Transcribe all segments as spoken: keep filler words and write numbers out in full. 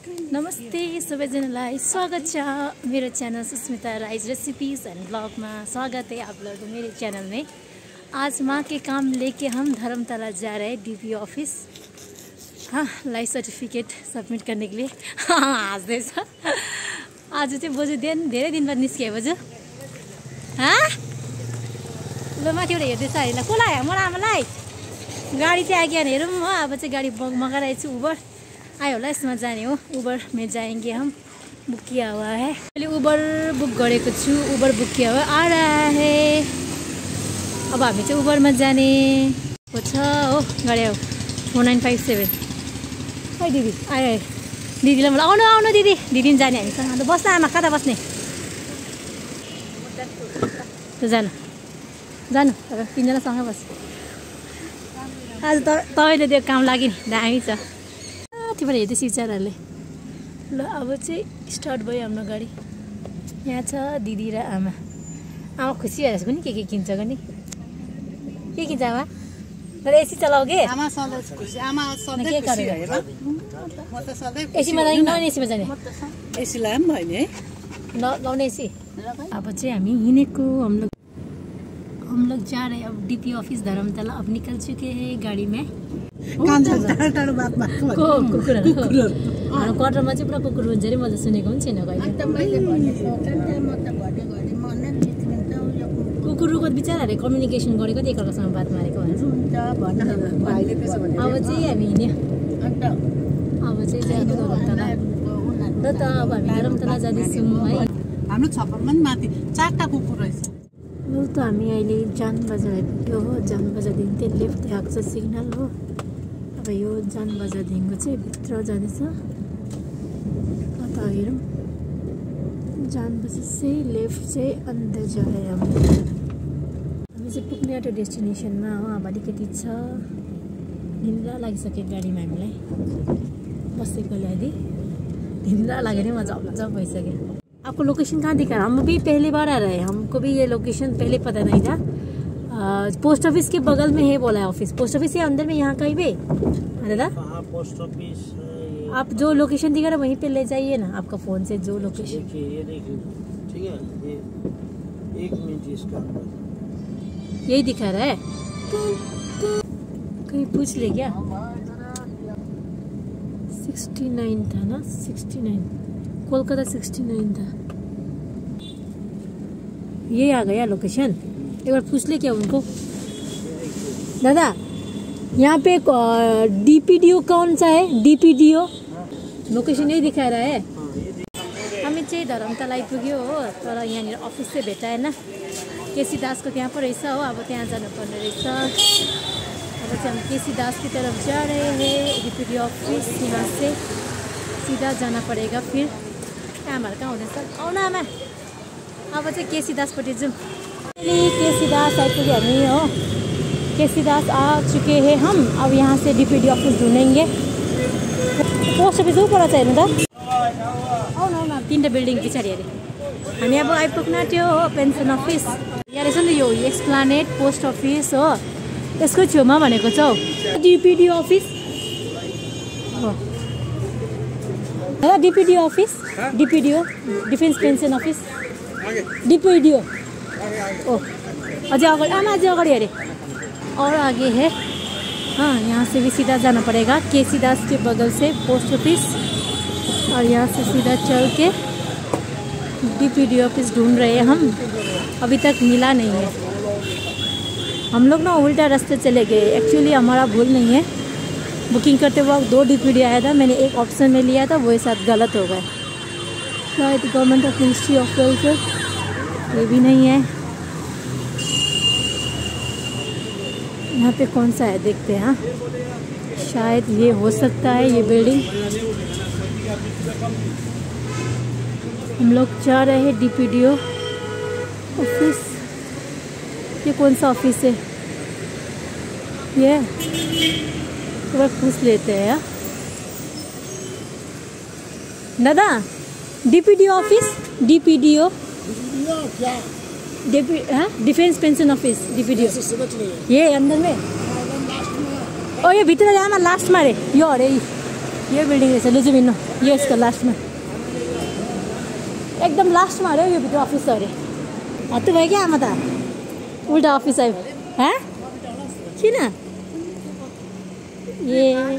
नमस्ते सबैजनालाई स्वागत छ मेरो channel Susmita rise recipes and blog में। स्वागत है आप लोगों को मेरे चैनल में। आज माँ के काम लेके हम धर्मतला जा रहे हैं डीपी ऑफिस। हाँ, लाइफ सर्टिफिकेट सबमिट करने के लिए। हाँ, आज आज चाहिँ बोजू दिन धेरै दिन बाद निस्किए बोजू। हाँ ल माथिबाट हेर्दैछ अरे। ल कसलाई मलाई आमालाई गाडी चाहिँ आइगयो भने हेरौँ हो। अब चाहिँ गाडी मगाइरहेको छु, उबर आयो होला, इसमें जाने हो। उबर में जाएंगे हम, बुक किया हुआ है। मैले उबर बुक गरेको छु, उबर बुक किया हुआ आ रहा है। अब हामी चाहिँ उबर में जाने हो छ हो। गाडी हो फोर नाइन फाइभ सेभेन। खै दिदी आयो आयो। दिदीलाई मलाई आउनु आउनु दिदी दिदी पनि जाने हामीसँग। अन्त बस्न आमा, कता बस्ने? जानु जानु तिनजनासँगै बस। आज त तपाईँले त्यो काम लाग्यो नि, दामी छ। माथिबाट हेर्दै सिचारहरूले। ल अब चाहिँ स्टार्ट भयो हाम्रो गाडी। यहाँ छ दिदी र आमा। आमा खुसी भइरहेको पनि के के किन्छ गर्ने। के किन्छ आमा? तर एसी चलाऊ के? आमा सधैँ खुसी। आमा सधैँ खुसी होइन। म त सधैँ एसीमा जाने कि नन एसीमा जाने? एसी लाए पनि भयो नि ल लाउने एसी। अब चाहिँ हामी हिँडेको हम लोग हम लोग जा रहे हैं अब डीपी ऑफिस धर्मतला। अब निकल चुके हैं गाड़ी में। टाढो बात मार्छु को कुकुरहरू हाम्रो क्वार्टरमा चाहिँ पुरा कुकुर हुन्छ अरे। म त सुनेको पनि छैन कहिले। कुकुरको बिचराहरूले कम्युनिकेसन गरेको थियो, एकअर्कासँग बात मारेको भन्छ। अब चाहिँ हामी हिँड्यो। अब चाहिँ जानु धर्मतला। ल त अब हामी धर्मतला जाँदैछौँ है। हाम्रो छप्परमा नि माथि चारवटा कुकुर रहेछ। ल त हामी अहिले जान बजार आइपुग्यो हो। जान बजारदेखि चाहिँ लेफ्ट देखाएको छ सिग्नल हो। अब यो जान बजारदेखिको चाहिँ भित्र जाँदैछ। कता हेरौँ, जान बजार चाहिँ लेफ्ट चाहिँ अंदर जा रहे हैं हम। हामी चाहिँ पुग्ने आँट्यो डेस्टिनेसनमा हो। अब अलिकति छ निन्द्रा लागिसक्यो गाडीमा हामीलाई बसेकोले। अलि निन्द्रा लाग्यो नि, मजा मजा भइसक्यो। आपको लोकेशन कहाँ दिखा रहा? हम भी पहली बार आ रहे हैं, हमको भी ये लोकेशन पहले पता नहीं था। पोस्ट ऑफिस के बगल में है बोला है ऑफिस। पोस्ट ऑफिस है अंदर में, यहाँ कहीं पे दादा? पोस्ट ऑफिस आप जो लोकेशन दिखा रहे वहीं पे ले जाइए ना, आपका फोन से जो लोकेशन। देखिए ये देखिए, ठीक है ये एक मिनट इसका यही दिखा रहा है। कहीं पूछ ले क्या? सिक्सटी नाइन था ना, sixty nine Kolkata sixty nine था। ये आ गया लोकेशन। एक बार पूछ ले क्या उनको। दादा यहाँ पे डीपीडीओ कौन सा है? डीपीडीओ लोकेशन यही दिखा रहा है। हमें चाहिँ धर्मतला आइपुग्यो हो। तर यहाँनिर अफिस चाहिँ भेटाएन। केसी दासको त्यहाँ पो रहेछ हो। अब त्यहाँ जानुपर्ने रहेछ। अब चाहिँ हम केसी दास की तरफ जा रहे हैं। डीपीडीओ ऑफिस यहाँ से सीधा जाना पड़ेगा। फिर आमाहरू कहाँ हुँदैछ? आउन आमा। अब चाहिँ केसी दासपट्टि जाऊँ। केसी दास आइपुगे हामी हो। केसी दास आ चुके हैं हम। अब यहाँ से डीपीडी ऑफिस ढूंढेंगे। पोस्ट ऑफिस ऊपर छ हेर्नु त। आउन आउन तीनटा बिल्डिङ पछाडि अरे। हामी अब आइपुग्न आँट्यो हो पेन्सन अफिस। यहाँ रहेछ नि यो एक्सप्लानेट पोस्ट अफिस हो। यसको छेउमा भनेको छ हौ डीपीडी अफिस हो। दादा DPD office, DPDO defence pension office, DPDO. ओ अजय अगाडि आमा, अजय अगाडि अरे और आगे है। हाँ, यहाँ से भी सीधा जाना पड़ेगा केसी दास के बगल से पोस्ट ऑफिस। और यहाँ से सीधा चल के डीपीडी ऑफिस ढूंढ रहे हैं हम। अभी तक मिला नहीं है। हम लोग ना उल्टा रास्ते चले गए। एक्चुअली हमारा भूल नहीं है। बुकिंग करते वक्त दो डीपीडी आया था, मैंने एक ऑप्शन में लिया था, वो साथ गलत हो गया। शायद government of ministry of welfare ये भी नहीं है। यहाँ पे कौन सा है देखते हैं। हाँ, शायद ये हो सकता है ये बिल्डिंग। हम लोग जा रहे हैं डीपीडीओ ऑफिस। ये कौन सा ऑफिस है? ये एक बार पूछ लेते हैं। दादा डीपीडीओ ऑफिस, डीपीडीओ क्या डीपी हाँ डिफेंस पेंशन ऑफिस डीपीडीओ ये अंदर में। ओ ये भित्र जामा लास्ट में अरे यो अरे यो बिल्डिङ रहेछ लुजु भिन्नु यो यसको लास्टमा एकदम लास्टमा अरे यो भित्र अफिस अरे हत्तु भयो क्या आमा त उल्टा अफिस आयो हँ किन ए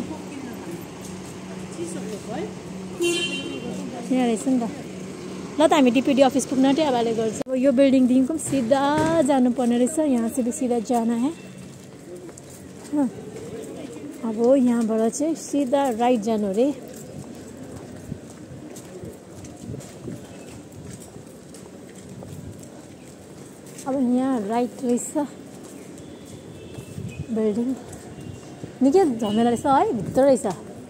यहाँ रहेछ नि त ल त हामी डिपिडी अफिस पुग्न आँट्यो अब अहिले गर्छ अब यो बिल्डिङदेखिको पनि सिधा जानुपर्ने रहेछ यहाँ चाहिँ सिधा जाना है हाँ। अब यहाँबाट चाहिँ सिधा राइट जानु अरे अब यहाँ राइट रहेछ बिल्डिङ निकै झमेला रहेछ है भित्र रहेछ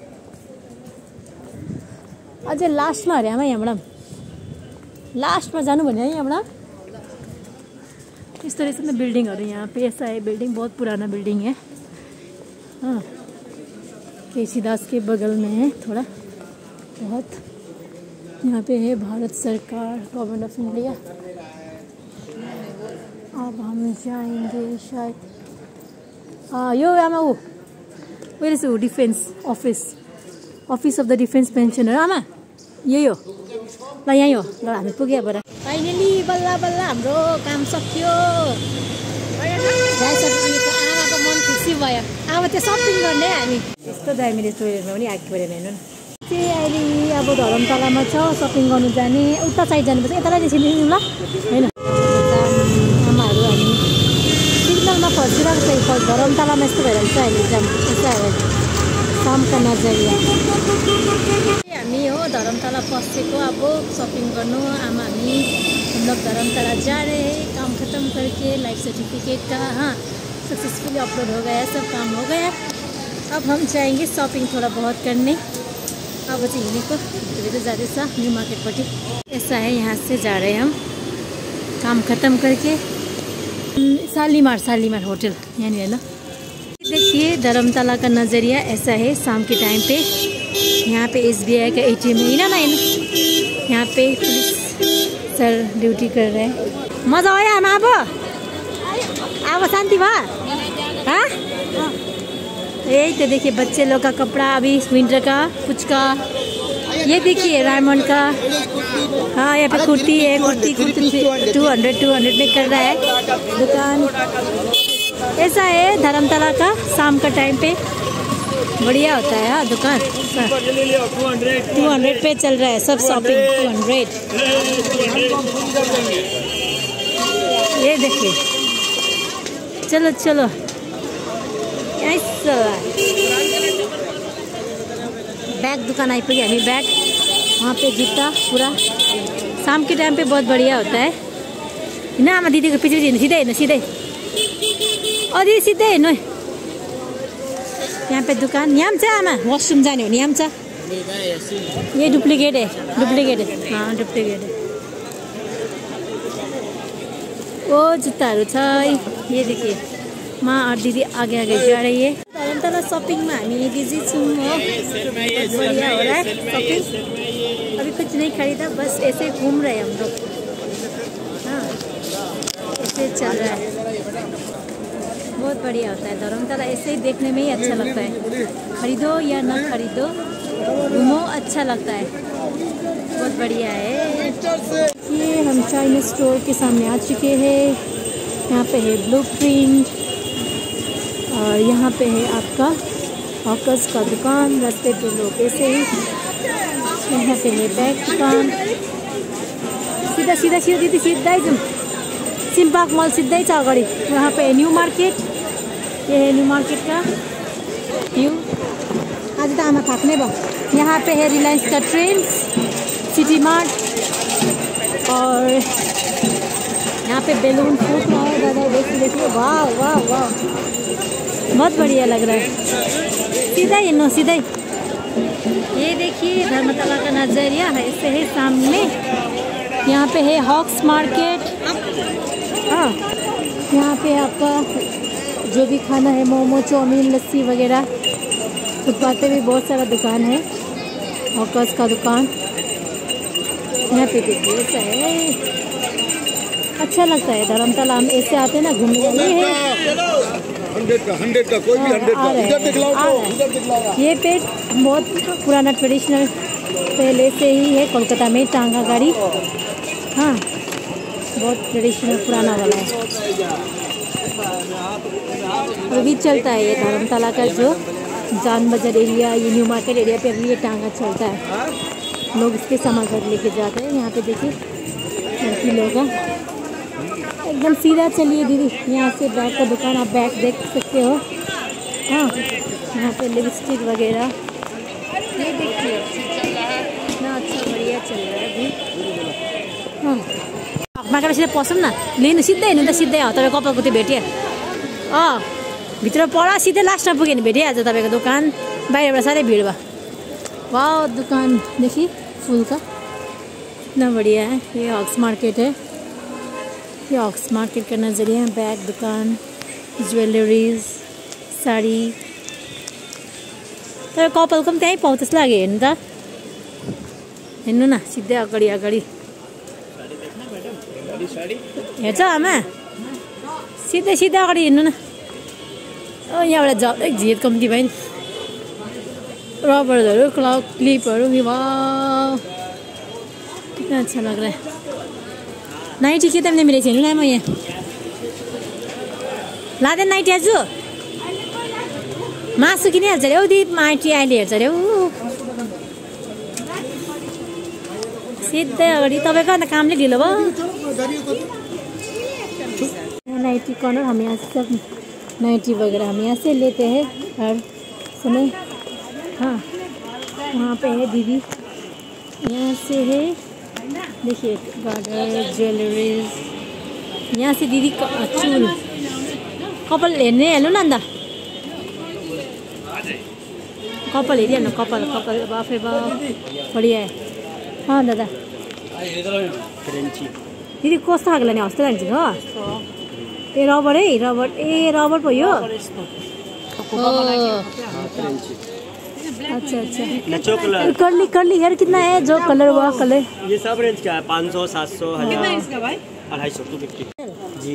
अझै लास्टमा अरे आमा यहाँबाट लास्टमा जानु भन्यो है यहाँबाट यस्तो रहेछ नि बिल्डिङहरू यहाँ पे ऐसा है बिल्डिंग बहुत पुराना बिल्डिंग है हाँ केसी दास के बगल में है थोड़ा बहुत यहाँ पे है भारत सरकार गवर्नमेंट ऑफ इंडिया अब हम जाएंगे शायद हाँ यो आमा ऊ where is defence office office of the defence pensioner आमा यही हो ल यहीँ हो ल हामी पुग्यो अब फाइनली बल्ल बल्ल हाम्रो काम सकियो आमाको मन खुसी भयो अब त्यो सपिङ गर्ने हामी यस्तो दामी रेस्टुरेन्टमा पनि आएको परेन हेर्नु न चाहिँ अहिले अब धरमतलामा छ सपिङ गर्नु जाने उता साइड जानुपर्छ यतालाई त्यसरी ल होइन आमाहरू हामी सिग्नलमा फर्सिरहेको छ धरमतलामा यस्तो भइरहेको छ अहिले जाम यस्तो कामका नजरिया हामी हो धरमतला फंसेको अब शॉपिंग गर्नु आमा हामी हम लोग धरमतला जा रहे हैं काम ख़त्म करके लाइफ सर्टिफिकेट का हाँ सक्सेसफुली अपलोड हो गया सब काम हो गया अब हम जाएंगे शॉपिंग थोड़ा बहुत करने अब चाहिँ हिँडेको भित्र जाँदैछ न्यू मार्केटपट्टि ऐसा है यहाँ से जा रहे हैं हम काम ख़त्म करके शालीमार शालीमार होटल यानी है ना देखिए धर्मतला का नज़रिया ऐसा है शाम के टाइम पे यहाँ पे एस बी आई का ए टी एम है ना ना यहाँ पे पुलिस सर ड्यूटी कर रहे हैं मजा आया हम अब अब शांति भा हाँ यही तो देखिए बच्चे लोग का कपड़ा अभी विंटर का कुछ का ये देखिए रायमंड का हाँ यहाँ पे कुर्ती है kurti kurti two hundred two hundred में कर रहा है दुकान ऐसा है धर्मतला का शाम का टाइम पे बढ़िया होता है हाँ दुकान टू हंड्रेड पे चल रहा है सब शॉपिंग टू हंड्रेड ये देखिए चलो चलो ऐसा बैग दुकान आई पड़ी हमें बैग वहाँ पे जूता पूरा शाम के टाइम पे बहुत बढ़िया होता है ना आमा दीदी को पीछे पीछे सीधे ना सीधे और ये सीधे है न यहाँ पे दुकान यहाँ छ आमा वॉशरूम जाने हो नि यहाँ छ ये डुप्लीकेट है डुप्लीकेट है हाँ डुप्लीकेट है ओ जुत्ताहरू छ ये देखिए माँ और दीदी आगे आगे जा रही है धरमतला शॉपिंग में हामी बिजी छौँ हो बढ़िया हो रहा है शॉपिंग अभी कुछ नहीं खरीदा बस ऐसे घूम रहे हम लोग हाँ ऐसे चल रहा है बहुत बढ़िया होता है धर्मतला ऐसे ही देखने में ही अच्छा लगता है खरीदो या न खरीदो घूमो अच्छा लगता है बहुत बढ़िया है ये हम चाइना स्टोर के सामने आ चुके हैं यहाँ पे है ब्लूप्रिंट और यहाँ पे है आपका हॉकर्स का दुकान रास्ते पे लोग ऐसे ही यहाँ पे है बैग दुकान सीधा सीधा सीधा दीदी सीधा ही जाऊँ सिम्पाक मॉल सीधा ही अगाडि यहाँ पे न्यू मार्केट ये है न्यू मार्केट का व्यू आज तो आमा थाक्ने भयो यहाँ पे है रिलायंस का ट्रेंड्स सिटी मार्ट और यहाँ पे बेलून फूट रहा है दादा देखिए देखिए वाह वाह वाह बहुत बढ़िया लग रहा है सीधा ही नो सीधा ही ये देखिए धर्मतला का नज़रिया है ऐसे है सामने यहाँ पे है हॉक्स मार्केट हाँ यहाँ पे आपका जो भी खाना है मोमो चाउमीन लस्सी वगैरह फुटपाथ पे भी बहुत सारा दुकान है हॉकर्स का दुकान यहाँ पे देखिए ऐसा है अच्छा लगता है धर्मतला हम ऐसे आते हैं ना घूमने ये है हंड्रेड का हंड्रेड का कोई भी हंड्रेड का इधर दिखलाओ इधर दिखलाओ ये पेट बहुत पुराना ट्रेडिशनल पहले से ही है कोलकाता में टांगा गाड़ी। हाँ, बहुत ट्रेडिशनल पुराना वाला है। अभी चलता है ये धर्मतला का जो जान बाजार एरिया, ये न्यू मार्केट एरिया पे अभी ये टांगा चलता है। लोग इसके सामान घर लेके जाते हैं। यहाँ पे देखिए लड़की लोग एकदम सीधा चलिए दीदी, यहाँ से बैग का दुकान, आप बैग देख सकते हो। हाँ, यहाँ पे लिपस्टिक वगैरह ये देखिए इतना अच्छा बढ़िया चल रहा है अभी। हाँ, मार्केट सिधै पसौँ न, लिनु सिधै हिँड्नु त सिधै हो। तपाईँ कपालको त्यो भेट्यो अँ भित्र पढा सिधै लास्टमा पुग्यो भने भेटिहाल्छ तपाईँको दोकान। बाहिरबाट साह्रै भिड भयो। वाह, दुकान देखिए फूल का इतना बढ़िया है। ये ऑक्स मार्केट है, ये ऑक्स मार्केट का नज़रिया। बैग दुकान, ज्वेलरीज, साडी। तर कपालको पनि त्यहीँ पाउँछ जस्तो लाग्यो हेर्नु त। हेर्नु न सिधै अगाडि अगाडि हेर्छ आमा, सिधै सिधै अगाडि हेर्नु न। यहाँबाट झट्टै झिट कम्ती भयो नि। रबरहरू, क्लाउड क्लिपहरू, वाह कितना अच्छा लग रहा है। नाइटी के तिमीले मिलेको छैन न म यहाँ लाँदैन नाइटी आज मासु किनिहाल्छ अरे हौ दिदी। नाइटी अहिले हेर्छ अरे हौ सिधै अगाडि। तपाईँको अन्त कामले ढिलो भयो। नाइटी कॉर्नर, हम यहाँ से सब नाइटी वगैरह हम यहाँ से लेते हैं हर समय। हाँ, वहाँ पे है दीदी, यहाँ से है देखिए गार्डर, ज्वेलरीज। यहाँ से दीदी चूल कपाल हेर्ने हेर्नु न अन्त, कपाल हेरिहाल्नु, कपाल कपाल बाफे बा बढिया है। हाँ दादा, दीदी कस्तो खालको लाने हस्तो लाग्छ हो? ए रबर है, रबर। ए रबर पो यो। अच्छा अच्छा। कर्ली कर्ली हेयर कितना है जो कलर हुआ कलर? ये सब रेंज का है, पाँच सौ, सात सौ, हजार, अढ़ाई सौ, टू फिफ्टी जी।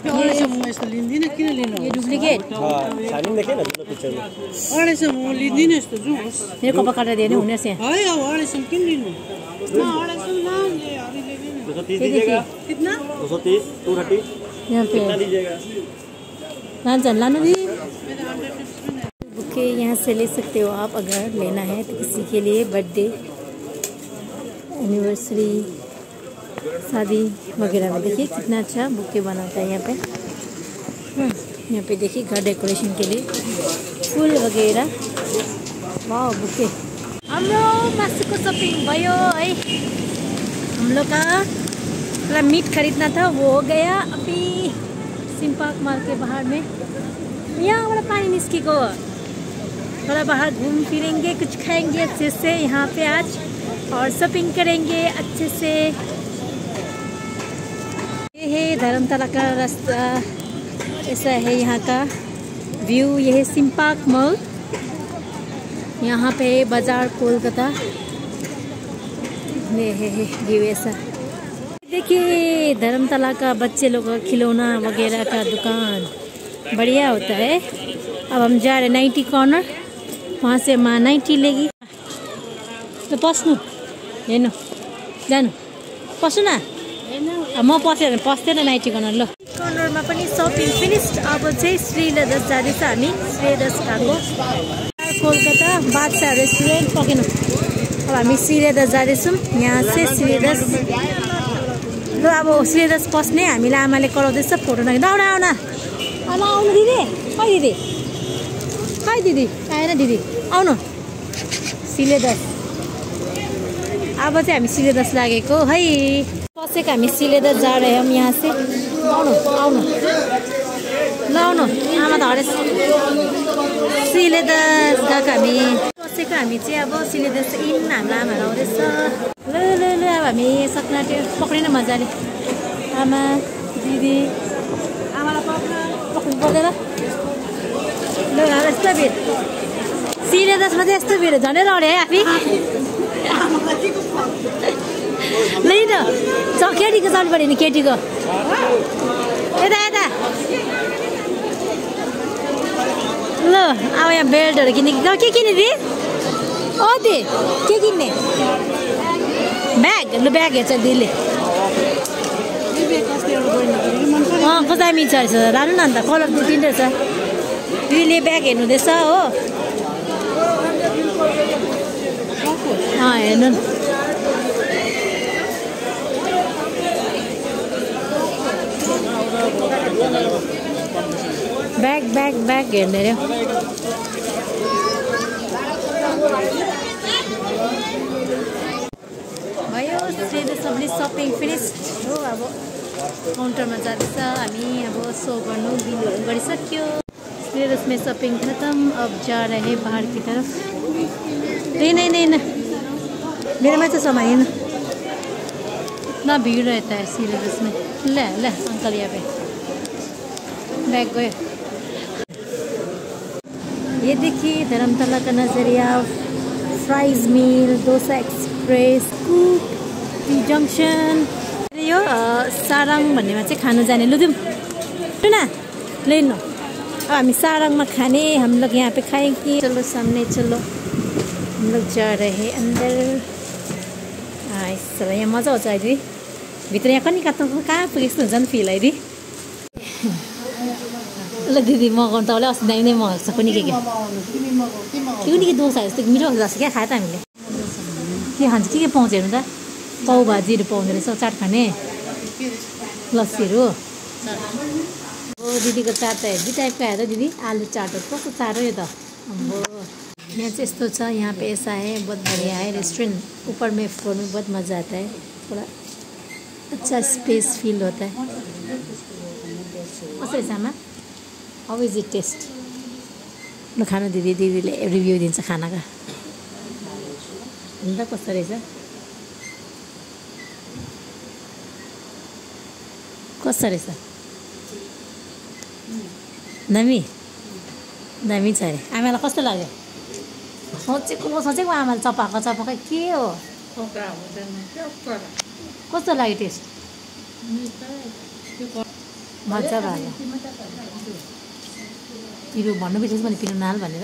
ये डुप्लीकेट शानी देखे ना पिक्चर में अढ़ाई सौ म लिदिन यस्तो जु मेरे कपा काटेर दिने हुने से है अब अढ़ाई सौ किन लिनु न अढ़ाई सौ ना ये अभी ले लेना। दो सौ तीस दीजिएगा। कितना? दो सौ तीस, टू थर्टी। यहाँ पे कितना दीजिएगा? लान लाना दी बुके यहाँ से ले सकते हो आप अगर लेना है तो किसी के लिए बर्थडे, एनिवर्सरी, शादी वगैरह में। देखिए कितना अच्छा बुके बनाता है यहाँ पे। हाँ, यहाँ पे देखिए घर डेकोरेशन के लिए फूल वगैरह। वाह बुके। हम लोग मासु को शॉपिंग भयो है। हम लोग का थोड़ा मीट खरीदना था, वो हो गया। अभी सिम्पाक माल के बाहर में यहाँ बड़ा पानी निस्केको, थोड़ा बाहर घूम फिरेंगे, कुछ खाएंगे अच्छे से यहाँ पे आज और शॉपिंग करेंगे अच्छे से। ये है धर्मतला का रास्ता, ऐसा है यहाँ का व्यू। ये है सिम्पाक मॉल, यहाँ पे बाजार कोलकाता। ये है व्यू ऐसा। देखिए धर्मतला का बच्चे लोग का खिलौना वगैरह का दुकान बढ़िया होता है। अब हम जा रहे नाइटी कॉर्नर, वहाँ से माँ नाइटी लेगी। तो पस्नु हेर्नु जानु पस्नु न, अब म पसेर पस्दैन नाइटी कॉर्नर। ल कॉर्नरमा पनि शपिङ फिनिस्ड। अब चाहिँ श्री लेदर्स जाँदैछ हामी। श्री लेदर्स गएको कोलकाता बादशाह रेस्टुरेन्ट पकेन। अब हामी श्री लेदर्स जाँदैछौँ। यहाँ से श्री लेदर्स ल अब श्री लेदर्स पस्ने हामीलाई आमाले कराउँदैछ फोटो नखिच्नु। आउन आउन आमा आउनु दिदी, खै दिदी खै दिदी आएन दिदी आउनु श्री लेदर्स। अब चाहिँ हामी श्री लेदर्स लागेको है, पसेको हामी श्री लेदर्स जा रहे हम यहाँ से। आउनु आउनु ल आउनु आमा त हरेस श्री लेदर्स गएको हामी। पसेको हामी चाहिँ अब श्री लेदर्स इन हाम्रो आमाहरू आउँदैछ। ल ल ल अब हामी सक्ना त्यो पक्रिन मजाले। आमा दिदी आमालाई पक्र पक्रिनु पर्दैन। ल अब यस्तो भिड श्री लेदर्समा चाहिँ यस्तो भिड झनै लड्यो है आफै। ल त च केटीको चल्नु पऱ्यो नि, केटीको यता यता। ल अब यहाँ बेल्टहरू किने के किने दि ओ दे के किन्ने ब्याग लु ब्याग हेर्छ दिदीले अँ कता मिल्छ रहेछ राम्रो न अन्त कलर दुई तिनवटा छ दिदीले ब्याग हेर्नुहुँदैछ हो अँ हेर्नु न ब्याग ब्याग ब्याग हेर्ने अरे भयो सबले सपिङ फिनिस हो अब काउन्टरमा जाँदैछ हामी अब सो गर्नु बिलहरू गरिसक्यो फिर उसमें शॉपिंग खत्म अब जा रहे बाहर की तरफ नहीं नहीं नहीं ना मेरे में तो समय ना इतना भीड़ रहता है सीरियस उसमें ले ले अंकल यहाँ पे बैग गए ये देखिए धर्मतला का नज़रिया fries meal dosa express cook T junction यो सारङ भन्नेमा चाहिँ खानु जाने लु जाऊँ सुन लेनु अब हामी सारङमा खाने हम लोग यहाँ पे खाएंगे चलो सामने चलो हम लोग जा रहे हैं अंदर यसो यहाँ मजा आउँछ अहिले भित्र यहाँ कनी कता कहाँ पुगे यस्तो हुन्छ नि फिल अहिले ल दिदी मगाउनु तपाईँले अस्ति दामी नै मगाएको छ कुनै के के कुनै के डोसा जस्तो मिठो जस्तो क्या खायो त हामीले के खान्छ के के पाउँछ हेर्नु त पाउ भाजीहरू पाउँदो रहेछ चाट खाने लस्सीहरू हो दिदीको चाट त हेर्दी टाइपको आयो त दिदी आलु चाटहरू कस्तो चाट हो यो त अब यहाँ चाहिँ यस्तो छ यहाँ पे ऐसा है बहुत बढ़िया है रेस्टोरेंट ऊपर में फ्लोर में बहुत मज़ा आता है थोड़ा अच्छा स्पेस फील होता है कसरी छ आमा हाउ इज इट टेस्ट ल खानु दिदी दिदीले रिभ्यू दिन्छ खानाका अन्त कस्तो रहेछ कस्तो रहेछ दामी दामी छ अरे आमालाई कस्तो लाग्यो सोचेको सोचेको आमाले चपाएको चपाएको के हो कस्तो लाग्यो टेस्ट मजा भयो पिरो भन्नु बिर्सेछ भने पिरो नाल भनेर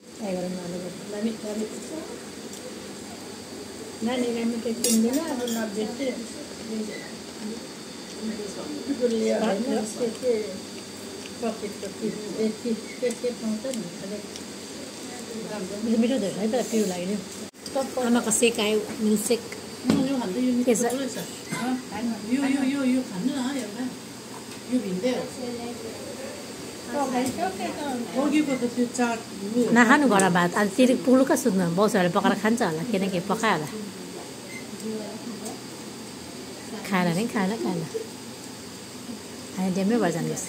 मिठो धेरै है त पिरो लाग्यो नि आमाको सेक आयो मिल्क सेक के छ नखानु घर भात आज फेरि पुलुका सुत्नु बाउसहरूले पकाएर खान्छ होला के न के पकायो होला खाएन नि खाएन खाएन हामी डेमै भएर जानुहोस्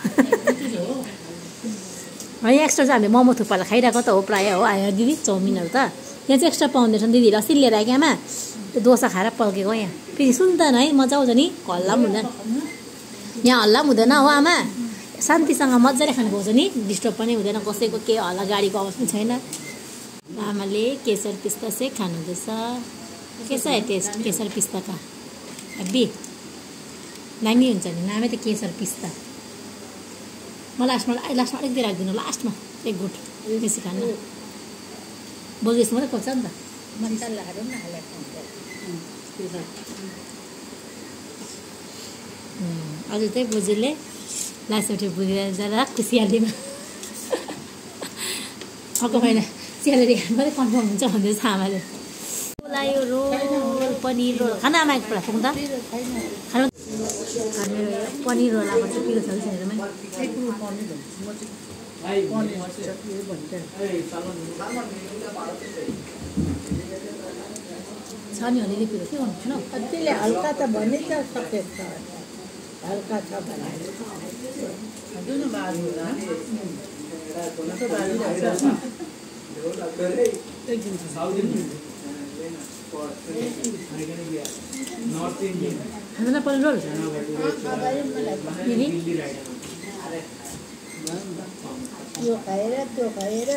यहाँ एक्स्ट्रा चाहिँ हामीले मोमो थुक्पालाई खाइरहेको त हो प्रायः हो आयो दिदी चाउमिनहरू त यहाँ चाहिँ एक्स्ट्रा पाउँदैछ दिदीले अस्ति लिएर आयो आमा त्यो डोसा खाएर पल्केको यहाँ फेरि सुन्दैन है मजा आउँछ नि हल्ला पनि हुँदैन यहाँ हल्ला पनि हुँदैन हो आमा शान्तिसँग मजाले खानु पाउँछ नि डिस्टर्ब पनि हुँदैन कसैको के हल्ला गाडीको आवाज पनि छैन आमाले केसर पिस्ता चाहिँ खानुहुँदैछ के छ टेस्ट केसर पिस्ताका हेब्बी दामी हुन्छ नि नामै त केसर पिस्ता म लास्टमा लास्टमा अलिकति राखिदिनु लास्टमा एक गुट बेसी खानु बोजू मात्रै खोज्छ नि त मसलाहरू पनि अझै चाहिँ बोजूले लास्टपट्टि बुझेर जाँदा खुसियालीमा अर्को महिना स्यालेरी मात्रै कन्फर्म हुन्छ भन्दैछ आमाले लायो रोल पनिर रोल खाना आमा एकपल्ट पुग्नु त खानु मेरो पनिर रोल आएको चाहिँ पिरो छ कि छैन छ नि अलिअलि पिरो के गर्नु छैन कतिले हल्का त भने त सकेत छ हल्का छ भने हामीलाई पनिर रोल यो खाएर त्यो खाएर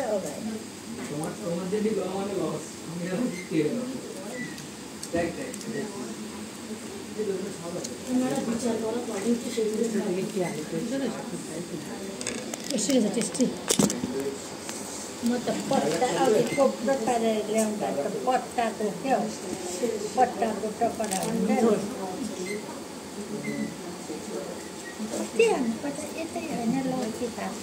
टेस्टी रहेछ टेस्टी म त पट्टा अघि कोप्रो पारेर ल्याउँदा त पट्टाको क्या पट्टाको टपरा हुन्छ के हाल्नुपर्छ यतै होइन लौकी थाप्छ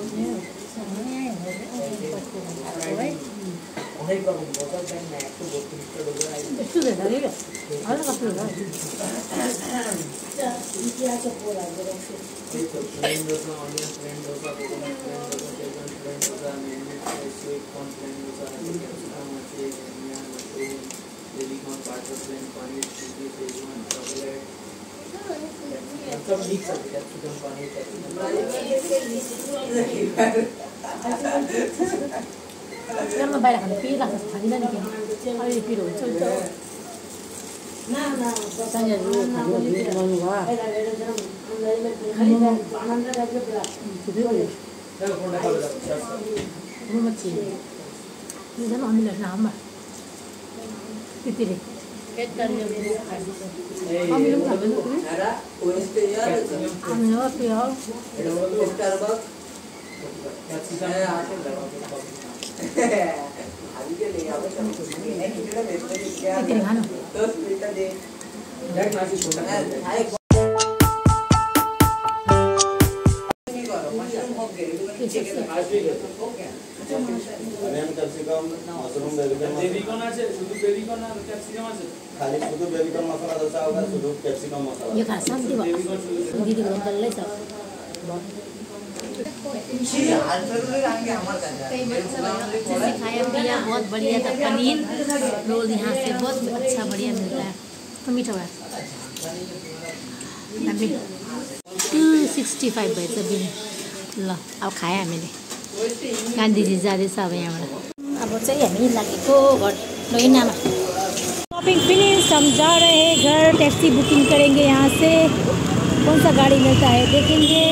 सब मिक्स है कैप्सिकम पानी Yang ngebayar kan pirah sekali nanti. Kalau di piro itu. ना ना Tanya dulu kalau di piro luar. Itu boleh. Kamu macam ni. Ini kan ambil nama. Pipiri. Ambil apa? Ada Wednesday ya. Ambil apa ya? Ada Starbucks. Capsicum है आके लगा अभी के ले आओ सब नहीं कितना बेचते हैं क्या Pipiri kan? दस मिनट दे जाक नाची छोटा है नहीं करो मशरूम हो गए चिकन आज भी okay onion capsicum mushroom baby corn baby corn আছে শুধু বেবিকর্ন আর ক্যাপসিকাম আছে খালি শুধু বেবিকর্ন মশলা দোসা होगा শুধু ক্যাপসিকাম মশলা ये खा शांति बा. दीदी को अंकल ले सब. हाल जरूर आएंगे हमारे अच्छे से खाया पिया बहुत बढ़िया था. पनीर रोल यहाँ से बहुत अच्छा बढ़िया मिलता है. तो मीठा है अभी टू सिक्सटी फाइभ भएछ बिल. ल अब खाएँ हामीले. गान्धीजी जाँदैछ अब यहाँबाट. अब चाहिँ हामी लागेको घर लोइनामा. Shopping finish. हम जा रहे हैं घर. टैक्सी बुकिंग करेंगे यहाँ से. कौन सा गाड़ी मिलता है देखेंगे.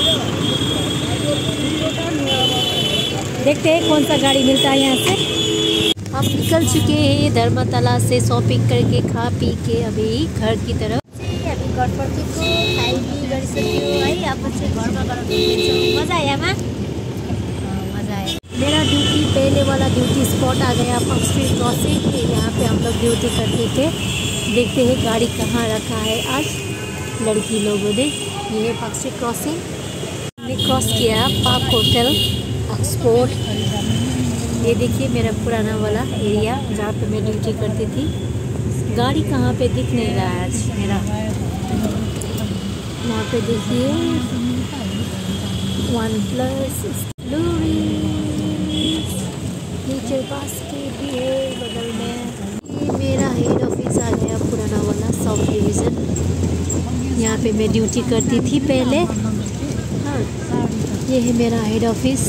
देखते हैं कौन सा गाड़ी मिलता है यहाँ से. हम निकल चुके हैं धर्मतला से शॉपिंग करके खा पी के अभी घर की तरफ. अभी घर फर्केको खाइपी गरिसक्यो है. अब चाहिँ घरमा गएर घुम्दैछौँ. मजा आयो आमा. मजा आयो. मेरा ड्यूटी पहले वाला ड्यूटी स्पॉट आ गया पर्क स्ट्रीट क्रॉसिंग. यहाँ पे हम लोग ड्यूटी करते थे. देखते हैं गाड़ी कहाँ रखा है आज लड़की लोगों ने. ये है पर्क स्ट्रीट क्रॉसिंग. हमने क्रॉस किया पार्क होटल ऑक्सफोर्ड. ये देखिए मेरा पुराना वाला एरिया जहाँ पे मैं ड्यूटी करती थी. गाड़ी कहाँ पे दिख नहीं रहा है आज मेरा. वहाँ पे देखिए वन प्लस नेचर बास्केट भी है बगल में. ये मेरा हेड ऑफिस आ गया पुराना वाला साउथ डिवीज़न. यहाँ पे मैं ड्यूटी करती थी पहले. हाँ ये है मेरा हेड ऑफिस.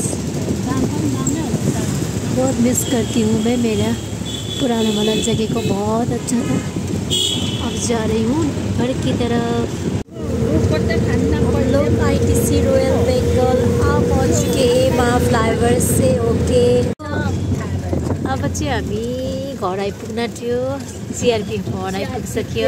बहुत मिस करती हूँ मैं मेरा पुराना वाला जगह को. बहुत अच्छा था. अब जा रही हूँ घर की तरफ. हम लोग I T C Royal Bengal आ पहुँच चुके हैं वहाँ फ्लाईओभर से. ओके अब चाहिँ हामी घर आइपुग्न थियो. सीआरपी घर आइपुगिसक्यो.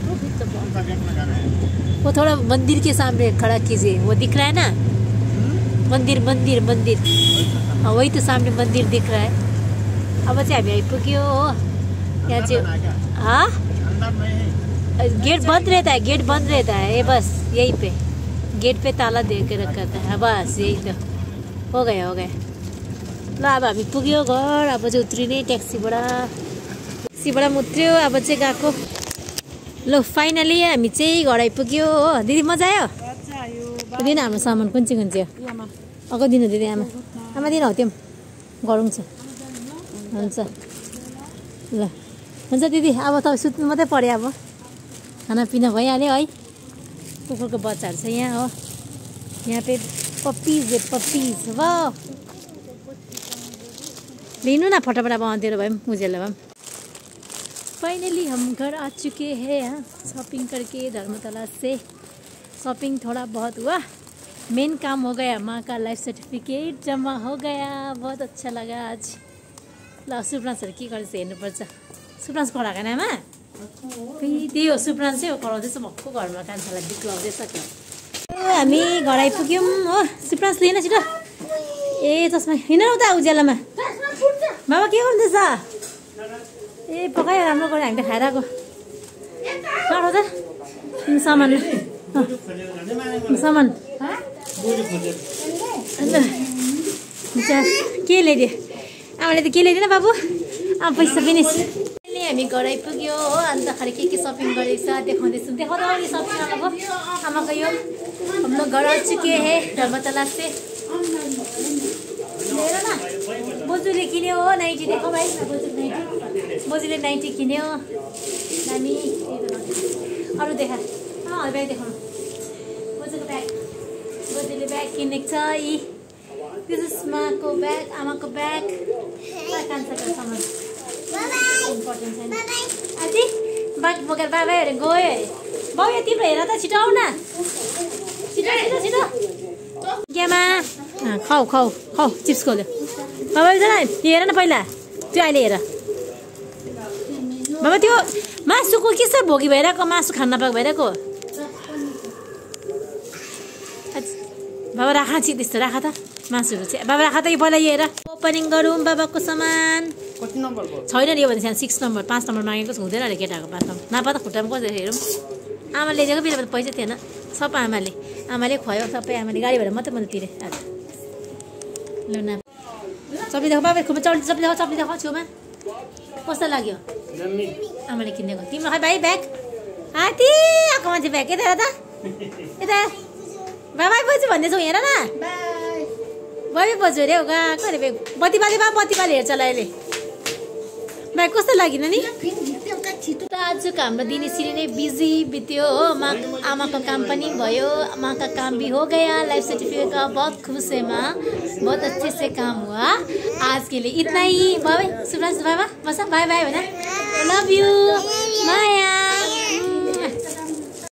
वो थोड़ा मंदिर के सामने खड़ा कीजिए. वो दिख रहा है ना मंदिर मंदिर मंदिर. हाँ वही तो सामने मंदिर दिख रहा है. अब चाहिँ हामी आइपुग्यो हो. यहाँ चाहिँ हाँ गेट बंद रहता है. गेट बंद रहता है. ये बस यहीं पे गेट पे ताला दे के रखा था. बस यही तो हो गया हो गया. ल अब हामी पुग्यो घर. अब चाहिँ उत्रिने ट्याक्सीबाट. ट्याक्सीबाट उत्रियो. अब चाहिँ गएको. ल फाइनली हामी चाहिँ घर आइपुग्यो हो. दिदी मजा आयो. दिन हाम्रो सामान कुन चाहिँ कुन चाहिँ अगो दिनु दिदी. आमा आमा दिन हौ त्यो गरौँ छ. हुन्छ ल हुन्छ दिदी. अब तपाईँ सुत्नु मात्रै पऱ्यो. अब खानापिना भइहाल्यो है. कुकुरको बच्चाहरू छ यहाँ हो. यहाँ पे पप्पीज है पप्पीज. वाह लिनु ना फटाफट. अब अँधेरो भए पनि उज्यालो भए पनि. फाइनली हम घर आ चुके हैं शॉपिंग करके धर्मतला से. शॉपिंग थोड़ा बहुत हुआ. मेन काम हो गया. माँ का लाइफ सर्टिफिकेट जमा हो गया. बहुत अच्छा लगा आज. ल सुप्रान्सहरू के गर्छ हेर्नुपर्छ. सुप्रान्स कराएको आमा फेरि त्यही हो. सुप्रान्स चाहिँ कराउँदैछ भक्कु घरमा. कान्छालाई बिक्लाउँदैछ. हामी घर आइपुग्यौँ हो. सुप्रान्स लिएन छिटो. ए चस्मा हिँड न उता उज्यालोमा बाबा के गर्दैछ ए पकायो राम्रो गऱ्यो हामी त खाएर आएको काटो त सामान सामान अन्त के ल्याइदियो आमाले त के ल्याइदिएन बाबु अब पैसा फिनिस हामी घर आइपुग्यो हो अन्तखेरि के के सपिङ गरेको छ देखाउँदैछौँ देखाउँदा अहिले सपिङ आमाको आमाको यो हाम्रो घर आ चुके हे धर्मतला से हेर न बोजूले किन्यो हो नाइटी देखो भाइ बोजू नाइटी बोजूले नाइटी किन्यो हामी अरू देखा अँ ब्याग देखाउनु बोजूको ब्याग बोजूले ब्याग किनेको छ यी दिस इज माको ब्याग आमाको ब्याग कान्छाको सामान इम्पोर्टेन्ट छैन आजी बाइक बोकेर बाबा हेरेर गयो बाउ यो तिम्रो हेर त छिटो आऊ न छिटो छिटो छिटो गेमा खाऊ खाऊ खाऊ चिप्स खोल्यो बाबा हेर न पहिला त्यो अहिले हेर बाबा त्यो मासुको के छ भोगी भइरहेको मासु खान नपाएको भइरहेको बाबा राख छि त्यस्तो राख त मासुहरू चाहिँ बाबा राख त यो पहिला हेर ओपनिङ गरौँ बाबाको सामान कति नम्बरको छैन नि यो भने सिक्स नम्बर पाँच नम्बर मागेको छ हुँदैन अरे केटाको पाँच नम्बर नापा त खुट्टामा कसरी हेरौँ आमाले दिएको बेला त पैसा थिएन सब आमाले आमाले खुवायो सबै आमाले गाडी भएर मात्रै मैले तिरेँ आज ल न चप्ली देखो बाबा खुमा चप्ली चप्ली देखो चप्ली देखो छेउमा कस्तो लाग्यो आमाले किनेको तिम्रो खै भाइ ब्याग हाती आएको मान्छे ब्याग यता त यता बाबा बोजू भन्दैछौ हेर न बाबी बोजू अरे हो गएको अरे ब्याग बत्ती बाले बा बत्ती बाले हेर्छ ल अहिले ब्याग कस्तो लाग्यो नि त आजको हाम्रो दिन यसरी नै बिजी बित्यो हो माँ आमाको काम पनि भयो माँ का काम भी हो गया लाइफ सर्टिफिकेट का बहुत खुश है माँ बहुत अच्छे से काम हुआ आज के लिए इतना ही बाय सुब्रांश बाबा बस बाय बाय हो ना लव यू